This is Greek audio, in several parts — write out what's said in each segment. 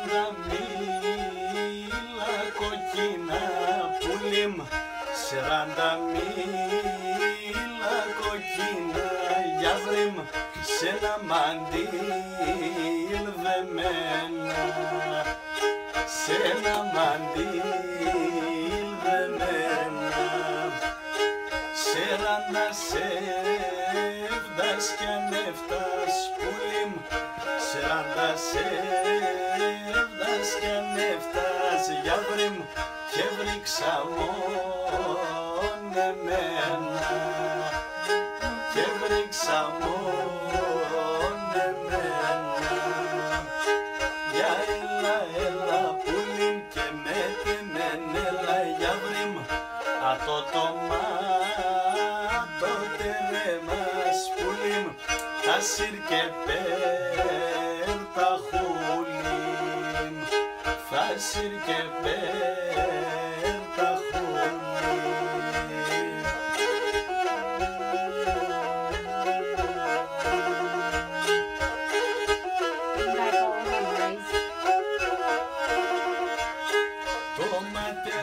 μίλα κοκκίνα πουλί μου, 40 μίλα κοκκίνα για βρει μου, σ' ένα μαντίλ δεμένα, σ' ένα μαντίλ δεμένα. 40 σεύδας κι ανέφτας πουλί μου, 40 σεύδας κι ανέφτας για βρει μου και βρήξα μόνο εμένα, και βρήξα μόνο εμένα. Για έλα πουλί και με τεμέν, έλα για βρει μου το μάτο τερέμας πουλί μου, τα σύρ και πέρ τα χούλι μου, τα σύρ και πέρ τα χούλι. Το μάτι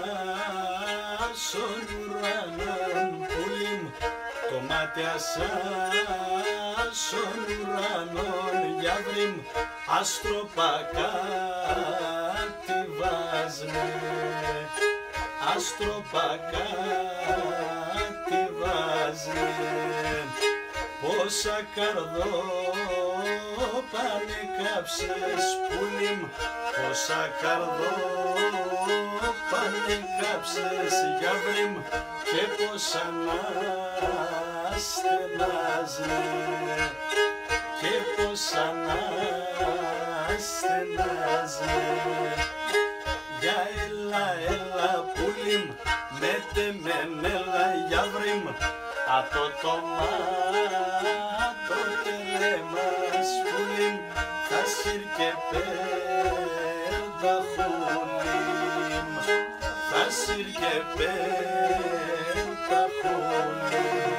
στον ουρανόν πουλί μου, το μάτι στον ουρανόν για βρει μου, αστροπακάτι βάζνε, αστροπακάτι βάζνε. Πόσα καρδόπανε κάψες πουλί μου, πόσα καρδόπανε κάψες για βρει μου και πόσα να στενάζνε, και πόσα να στενάζνε. Για έλα πουλί μου με τεμέν, έλα για βρει μου το μάτο τερέμας πουλί μου, τα σύρ και πέρ τα χούλι μου, τα σύρ και πέρ τα χούλι.